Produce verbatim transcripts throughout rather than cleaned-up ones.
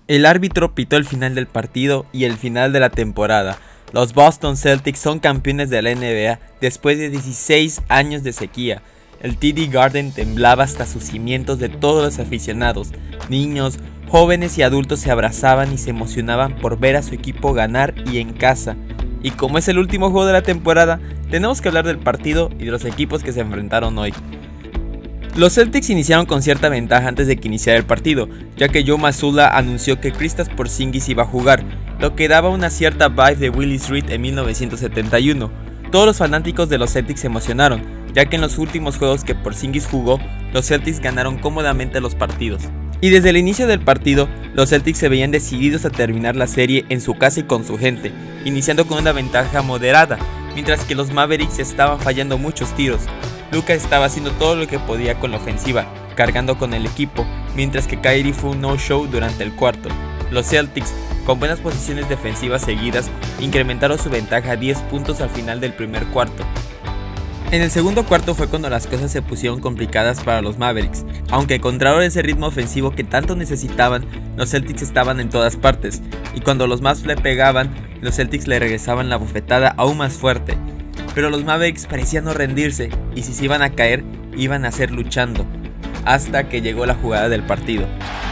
El árbitro pitó el final del partido y el final de la temporada. Los Boston Celtics son campeones de la N B A después de dieciséis años de sequía. El T D Garden temblaba hasta sus cimientos de todos los aficionados. Niños, jóvenes y adultos se abrazaban y se emocionaban por ver a su equipo ganar y en casa. Y como es el último juego de la temporada, tenemos que hablar del partido y de los equipos que se enfrentaron hoy. Los Celtics iniciaron con cierta ventaja antes de que iniciara el partido, ya que Joe Mazzulla anunció que Kristaps Porzingis iba a jugar, lo que daba una cierta vibe de Willis Reed en mil novecientos setenta y uno. Todos los fanáticos de los Celtics se emocionaron, ya que en los últimos juegos que Porzingis jugó, los Celtics ganaron cómodamente los partidos. Y desde el inicio del partido, los Celtics se veían decididos a terminar la serie en su casa y con su gente, iniciando con una ventaja moderada, mientras que los Mavericks estaban fallando muchos tiros. Luka estaba haciendo todo lo que podía con la ofensiva, cargando con el equipo, mientras que Kyrie fue un no-show durante el cuarto. Los Celtics, con buenas posiciones defensivas seguidas, incrementaron su ventaja a diez puntos al final del primer cuarto. En el segundo cuarto fue cuando las cosas se pusieron complicadas para los Mavericks. Aunque encontraron ese ritmo ofensivo que tanto necesitaban, los Celtics estaban en todas partes, y cuando los Mavs le pegaban, los Celtics le regresaban la bofetada aún más fuerte. Pero los Mavericks parecían no rendirse, y si se iban a caer, iban a ser luchando, hasta que llegó la jugada del partido.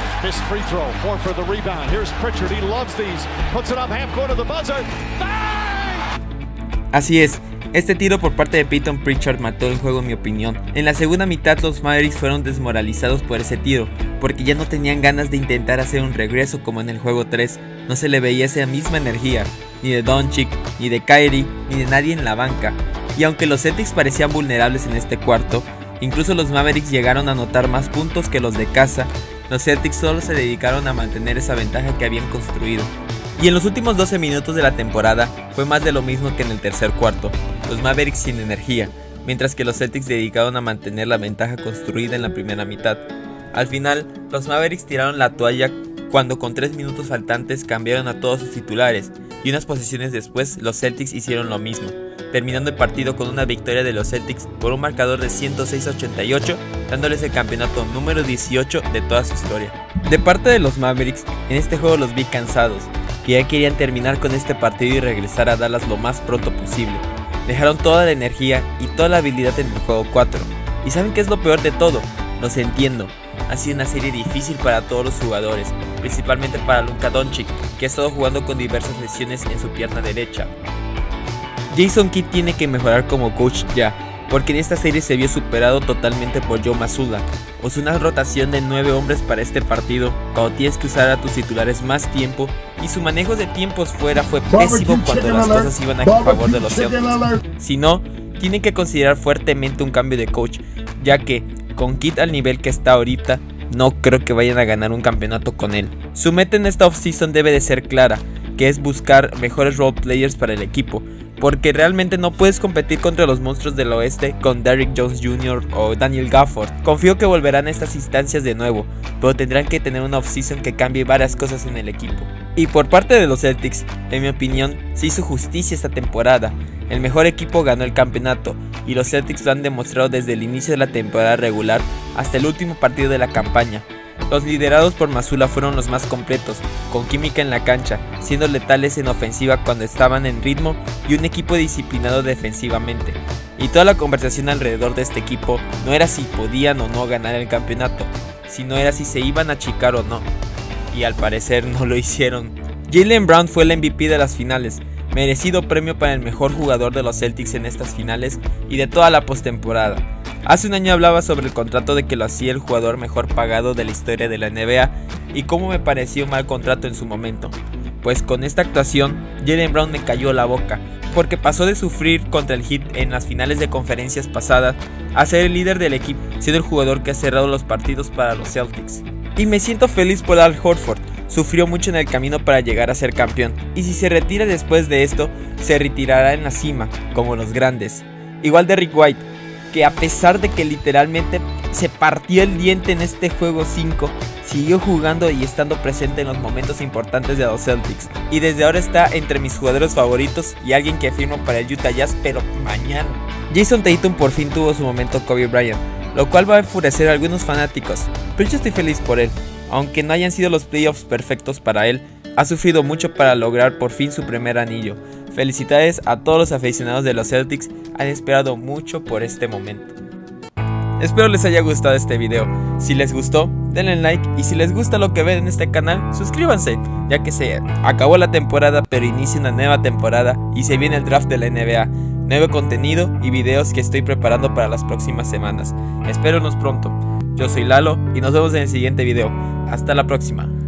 Así es, este tiro por parte de Peyton Pritchard mató el juego en mi opinión. En la segunda mitad los Mavericks fueron desmoralizados por ese tiro, porque ya no tenían ganas de intentar hacer un regreso como en el juego tres, no se le veía esa misma energía, ni de Doncic, ni de Kyrie, ni de nadie en la banca. Y aunque los Celtics parecían vulnerables en este cuarto, incluso los Mavericks llegaron a anotar más puntos que los de casa, los Celtics solo se dedicaron a mantener esa ventaja que habían construido. Y en los últimos doce minutos de la temporada fue más de lo mismo que en el tercer cuarto, los Mavericks sin energía, mientras que los Celtics se dedicaron a mantener la ventaja construida en la primera mitad. Al final, los Mavericks tiraron la toalla cuando con tres minutos faltantes cambiaron a todos sus titulares, y unas posiciones después los Celtics hicieron lo mismo, terminando el partido con una victoria de los Celtics por un marcador de ciento seis a ochenta y ocho, dándoles el campeonato número dieciocho de toda su historia. De parte de los Mavericks, en este juego los vi cansados, que ya querían terminar con este partido y regresar a Dallas lo más pronto posible. Dejaron toda la energía y toda la habilidad en el juego cuatro, y ¿saben qué es lo peor de todo? Los entiendo. Ha sido una serie difícil para todos los jugadores, principalmente para Luka Doncic, que ha estado jugando con diversas lesiones en su pierna derecha. Jason Kidd tiene que mejorar como coach ya, porque en esta serie se vio superado totalmente por Joe Mazzulla. O sea, una rotación de nueve hombres para este partido, cuando tienes que usar a tus titulares más tiempo, y su manejo de tiempos fuera fue pésimo cuando las cosas iban a favor de los Celtics. Si no, tienen que considerar fuertemente un cambio de coach, ya que con Kidd al nivel que está ahorita, no creo que vayan a ganar un campeonato con él. Su meta en esta offseason debe de ser clara, que es buscar mejores role players para el equipo, porque realmente no puedes competir contra los monstruos del oeste con Derrick Jones junior o Daniel Gafford. Confío que volverán a estas instancias de nuevo, pero tendrán que tener una offseason que cambie varias cosas en el equipo. Y por parte de los Celtics, en mi opinión, se hizo justicia esta temporada. El mejor equipo ganó el campeonato, y los Celtics lo han demostrado desde el inicio de la temporada regular hasta el último partido de la campaña. Los liderados por Mazzulla fueron los más completos, con química en la cancha, siendo letales en ofensiva cuando estaban en ritmo y un equipo disciplinado defensivamente. Y toda la conversación alrededor de este equipo no era si podían o no ganar el campeonato, sino era si se iban a achicar o no. Y al parecer no lo hicieron. Jaylen Brown fue el M V P de las finales, merecido premio para el mejor jugador de los Celtics en estas finales y de toda la postemporada. Hace un año hablaba sobre el contrato de que lo hacía el jugador mejor pagado de la historia de la N B A y cómo me pareció un mal contrato en su momento. Pues con esta actuación, Jaylen Brown me cayó la boca, porque pasó de sufrir contra el Heat en las finales de conferencias pasadas a ser el líder del equipo, siendo el jugador que ha cerrado los partidos para los Celtics. Y me siento feliz por Al Horford, sufrió mucho en el camino para llegar a ser campeón, y si se retira después de esto, se retirará en la cima, como los grandes. Igual de Derrick White, que a pesar de que literalmente se partió el diente en este juego cinco, siguió jugando y estando presente en los momentos importantes de los Celtics, y desde ahora está entre mis jugadores favoritos y alguien que firmo para el Utah Jazz, pero mañana. Jason Tatum por fin tuvo su momento Kobe Bryant, lo cual va a enfurecer a algunos fanáticos, pero yo estoy feliz por él, Aunque no hayan sido los playoffs perfectos para él, ha sufrido mucho para lograr por fin su primer anillo. Felicidades a todos los aficionados de los Celtics, han esperado mucho por este momento. Espero les haya gustado este video. Si les gustó, denle like, y si les gusta lo que ven en este canal, suscríbanse, ya que se acabó la temporada pero inicia una nueva temporada y se viene el draft de la N B A. Nuevo contenido y videos que estoy preparando para las próximas semanas. Espérenos pronto. Yo soy Lalo y nos vemos en el siguiente video. Hasta la próxima.